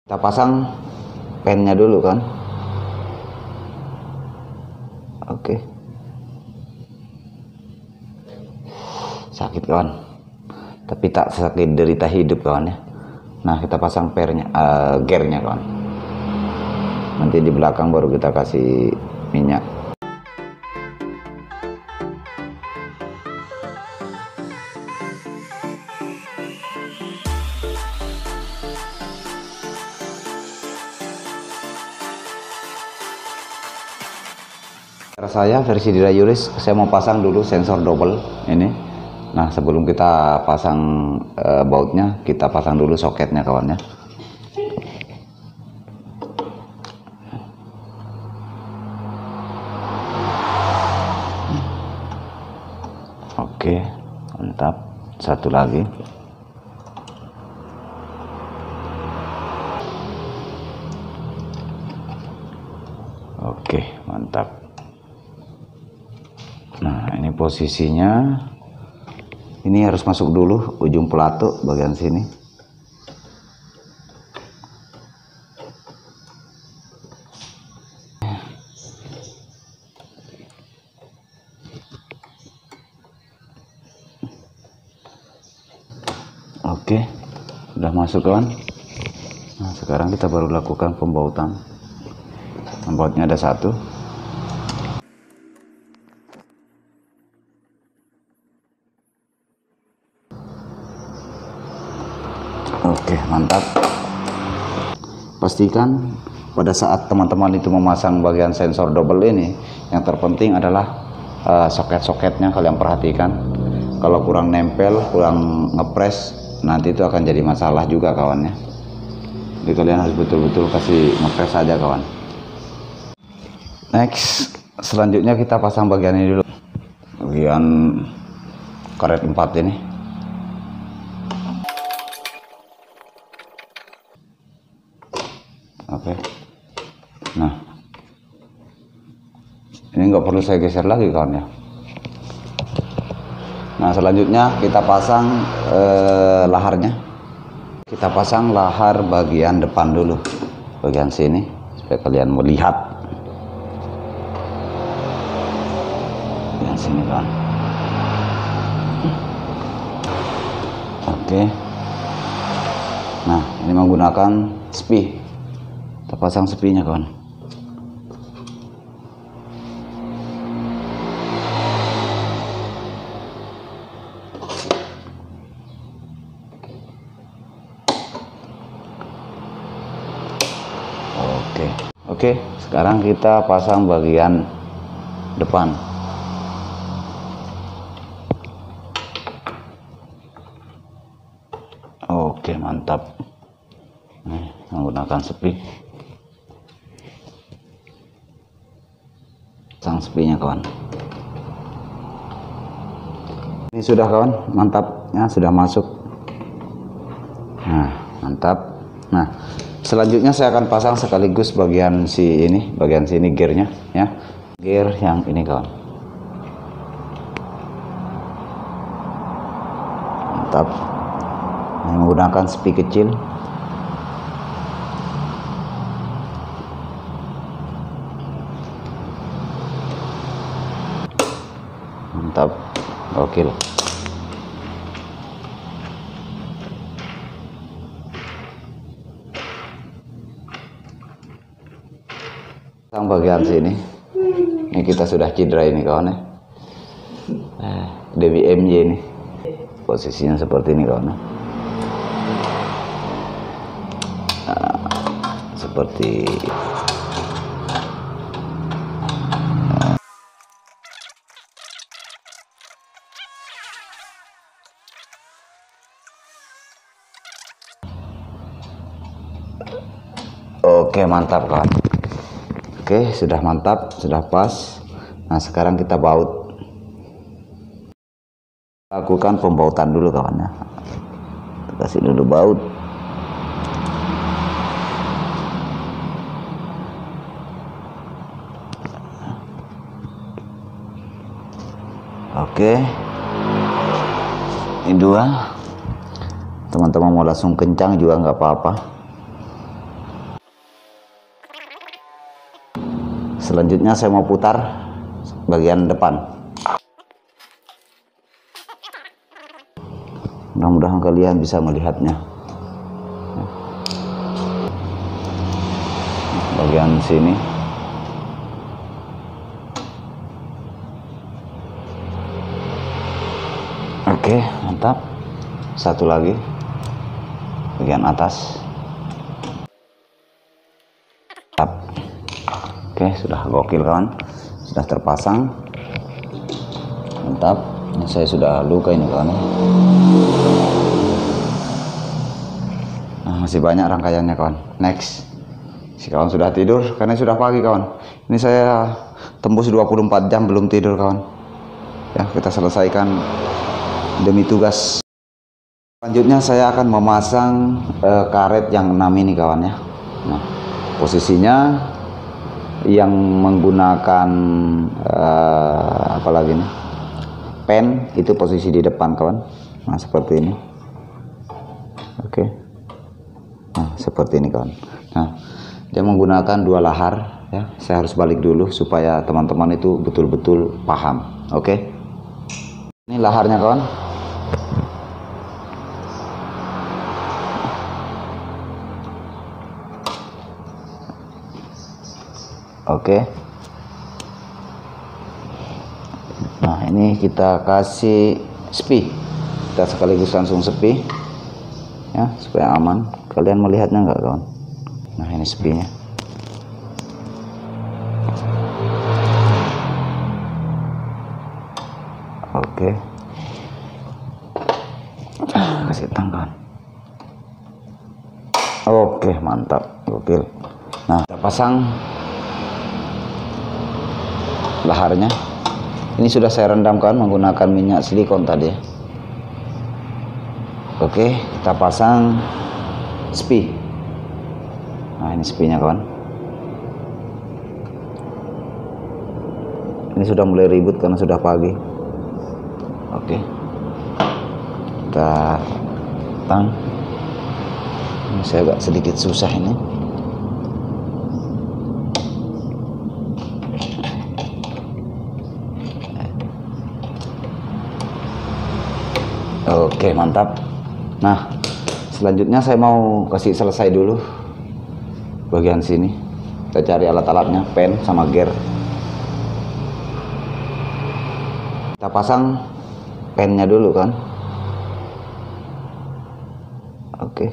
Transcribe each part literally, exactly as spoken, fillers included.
Kita pasang pennya dulu kan. Oke. Sakit kawan, tapi tak sakit derita hidup kawan ya. Nah kita pasang pernya, uh, gearnya kawan. Nanti di belakang baru kita kasih minyak. Cara saya versi Dirayuris, saya mau pasang dulu sensor double ini. Nah sebelum kita pasang e, bautnya, kita pasang dulu soketnya kawan ya. Oke, mantap. Satu lagi. Oke, mantap. Nah ini posisinya, ini harus masuk dulu ujung pelatuk bagian sini. Oke, udah masuk kawan. Nah sekarang kita baru lakukan pembautan. Pembautnya ada satu. Oke, mantap. Pastikan pada saat teman-teman itu memasang bagian sensor double ini, yang terpenting adalah uh, soket-soketnya kalian perhatikan. Kalau kurang nempel, kurang ngepres, nanti itu akan jadi masalah juga kawannya. Jadi kalian harus betul-betul kasih ngepres saja kawan. Next, selanjutnya kita pasang bagian ini dulu. Bagian karet empat ini. Oke, nah ini nggak perlu saya geser lagi kawan ya. Nah selanjutnya kita pasang eh, laharnya. Kita pasang lahar bagian depan dulu, bagian sini supaya kalian melihat. Bagian sini kawan. Oke, nah ini menggunakan spi. Kita pasang sepinya kawan. Oke, oke. Sekarang kita pasang bagian depan. Oke, mantap. Nih, menggunakan sepi. Pasang sepinya kawan. Ini sudah kawan, mantap ya, sudah masuk. Nah mantap. Nah selanjutnya saya akan pasang sekaligus bagian si ini, bagian sini gearnya ya, gear yang ini kawan. Mantap. Ini menggunakan sepi kecil. Mantap, gokil. Pasang bagian sini. Ini kita sudah cedera ini kawan ya. Eh, D B M J ini. Posisinya seperti ini kawan ya. Nah, seperti Oke, mantap kawan. Oke, sudah mantap, sudah pas. Nah sekarang kita baut. Lakukan pembautan dulu kawan ya. Kasih dulu baut. Oke, ini dua. Teman-teman mau langsung kencang juga nggak apa-apa. selanjutnya saya mau putar bagian depan. Mudah-mudahan kalian bisa melihatnya. Bagian sini. Oke, mantap. Satu lagi bagian atas. Mantap. Oke, sudah gokil kawan. Sudah terpasang. Mantap. Ini saya sudah luka ini kawan. Nah, masih banyak rangkaiannya kawan. Next. Si kawan sudah tidur karena sudah pagi kawan. Ini saya tembus dua puluh empat jam belum tidur kawan. Ya, kita selesaikan demi tugas. Selanjutnya saya akan memasang uh, karet yang enam ini kawan ya. Nah, posisinya yang menggunakan uh, apa lagi nih, pen itu posisi di depan kawan. Nah seperti ini. Oke. Nah seperti ini kawan. Nah dia menggunakan dua lahar ya. Saya harus balik dulu supaya teman-teman itu betul-betul paham. Oke. Ini laharnya kawan. Oke. Nah ini kita kasih spi, kita sekaligus langsung spi ya supaya aman. Kalian melihatnya nggak kawan? Nah ini spinya. Oke. Kasih tangan. Oke mantap, gokil. Nah kita pasang laharnya. Ini sudah saya rendamkan menggunakan minyak silikon tadi ya. Oke, kita pasang spi. Nah ini spinya kawan. Ini sudah mulai ribut karena sudah pagi. Oke, kita tang. Ini saya agak sedikit susah ini. Oke mantap. Nah selanjutnya saya mau kasih selesai dulu bagian sini. Kita cari alat-alatnya, pen sama gear. Kita pasang pennya dulu kan. Oke.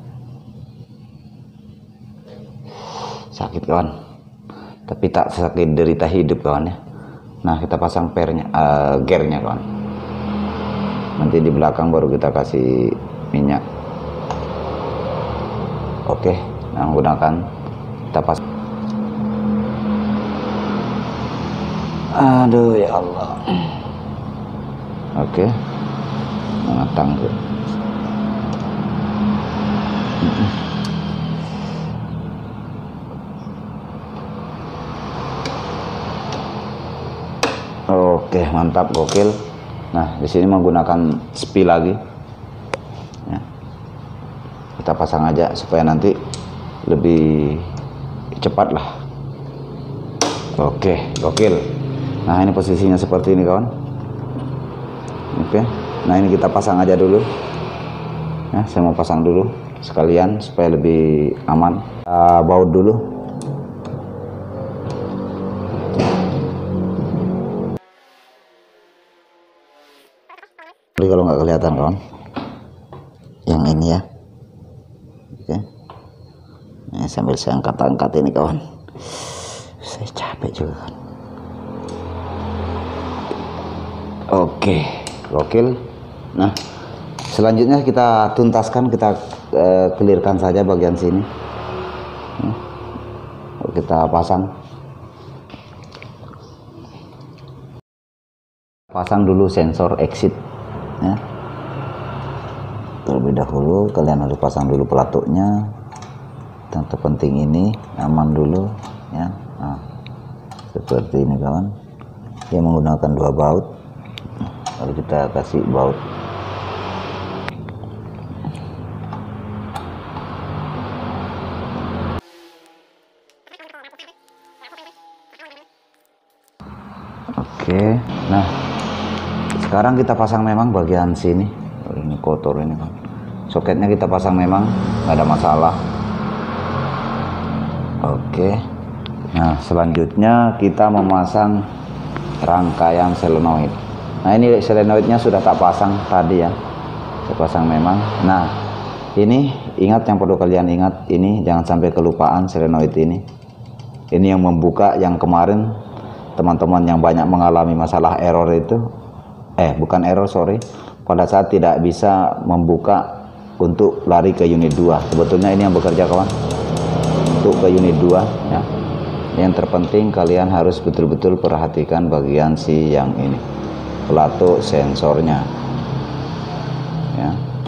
Sakit kawan, tapi tak sakit derita hidup kawan ya. Nah kita pasang pernya, uh, gearnya kawan. Nanti di belakang baru kita kasih minyak. Oke, nah menggunakan kita pas. Aduh ya Allah. Oke, mengatang tuh. Oke, mantap, gokil. Nah, di sini menggunakan spi lagi. Ya. Kita pasang aja supaya nanti lebih cepat lah. Oke, gokil. Nah, ini posisinya seperti ini kawan. Oke. Nah, ini kita pasang aja dulu. Ya, saya mau pasang dulu sekalian supaya lebih aman. Kita baut dulu. Jadi kalau nggak kelihatan kawan, yang ini ya. Oke. Nah, sambil saya angkat-angkat ini kawan, saya capek juga kan. Oke, gokil. Nah selanjutnya kita tuntaskan, kita uh, clearkan saja bagian sini. Nah, kita pasang pasang dulu sensor exit ya. Terlebih dahulu kalian harus pasang dulu pelatuknya. Yang terpenting ini aman dulu ya. Nah, seperti ini kawan. Dia menggunakan dua baut. Lalu kita kasih baut. Oke, nah sekarang kita pasang memang bagian sini. Oh, ini kotor ini kan. Soketnya kita pasang memang, nggak ada masalah. Oke, nah selanjutnya kita memasang rangkaian solenoid. Nah ini solenoidnya sudah tak pasang tadi ya, saya pasang memang. Nah ini ingat, yang perlu kalian ingat, ini jangan sampai kelupaan solenoid ini. Ini yang membuka yang kemarin teman-teman yang banyak mengalami masalah error itu, eh bukan error sorry, pada saat tidak bisa membuka untuk lari ke unit dua. Sebetulnya ini yang bekerja kawan, untuk ke unit dua ya. Yang terpenting kalian harus betul-betul perhatikan bagian si yang ini, pelatuk sensornya ya.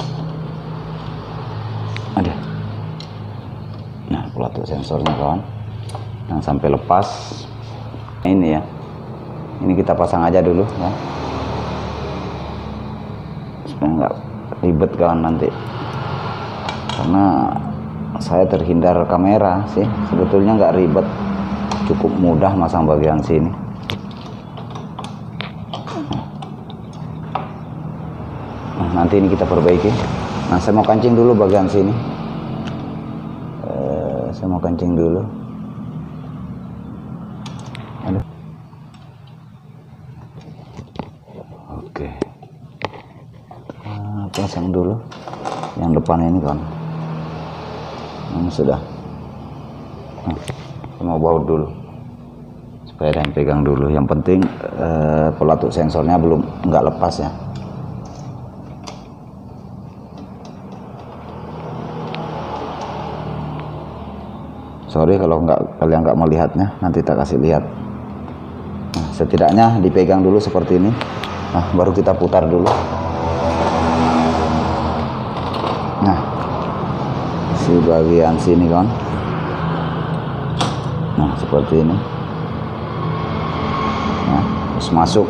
Ada, nah pelatuk sensornya kawan, yang sampai lepas ini ya. Ini kita pasang aja dulu ya, supaya nggak ribet kawan nanti, karena saya terhindar kamera sih, sebetulnya nggak ribet, cukup mudah masang bagian sini. Nah, nanti ini kita perbaiki. Nah saya mau kancing dulu bagian sini, eh, saya mau kancing dulu. Aduh. Oke, nah, pasang dulu yang depan ini kan. Nah, sudah. Nah, saya mau baut dulu supaya ada yang pegang dulu. Yang penting eh, pelatuk sensornya belum nggak lepas ya. Sorry kalau nggak, kalian nggak melihatnya, nanti tak kasih lihat. Nah, setidaknya dipegang dulu seperti ini. Nah baru kita putar dulu. Nah si bagian sini kan, nah seperti ini. Nah terus masuk.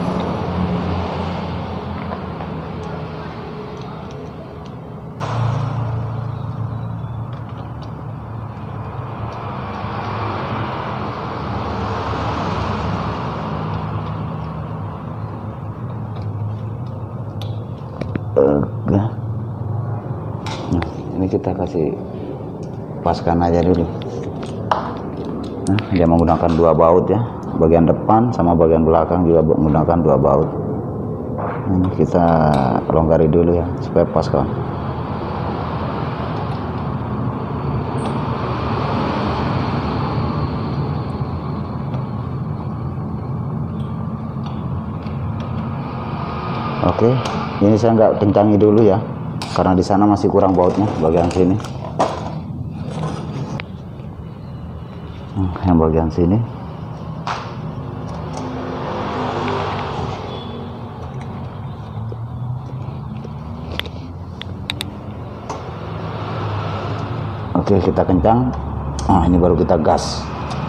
Nah, ini kita kasih paskan aja dulu. Nah, dia menggunakan dua baut ya, bagian depan sama bagian belakang juga menggunakan dua baut. Ini kita longgari dulu ya supaya pas kawan. Oke, ini saya nggak kencangi dulu ya, karena di sana masih kurang bautnya bagian sini. Nah, yang bagian sini. Oke, kita kencang. Nah, ini baru kita gas.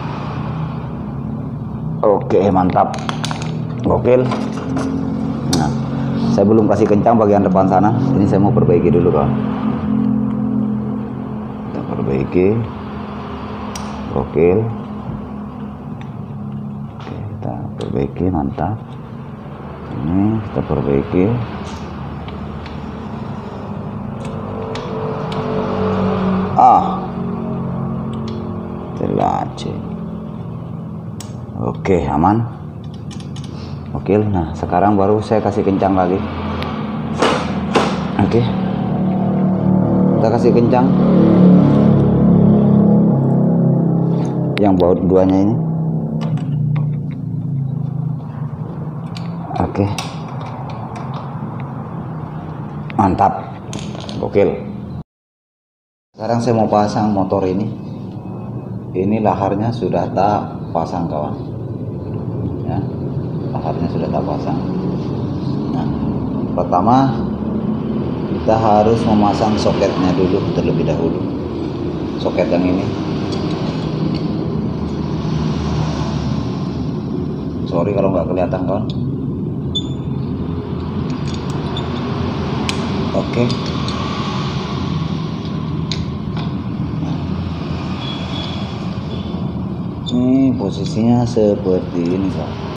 Oke, mantap. Gokil. Nah, saya belum kasih kencang bagian depan sana. Ini saya mau perbaiki dulu kawan. Kita perbaiki. Oke. Oke, kita perbaiki, mantap. Ini kita perbaiki. Ah, terlace. Oke, aman. Oke, nah sekarang baru saya kasih kencang lagi. Oke, kita kasih kencang yang baut duanya ini. Oke, mantap, gokil. Sekarang saya mau pasang motor ini. Ini laharnya sudah tak pasang kawan ya, laharnya sudah tak pasang. Nah, pertama kita harus memasang soketnya dulu terlebih dahulu, soket yang ini. Sorry kalau nggak kelihatan kawan. Oke, ini posisinya seperti ini kawan.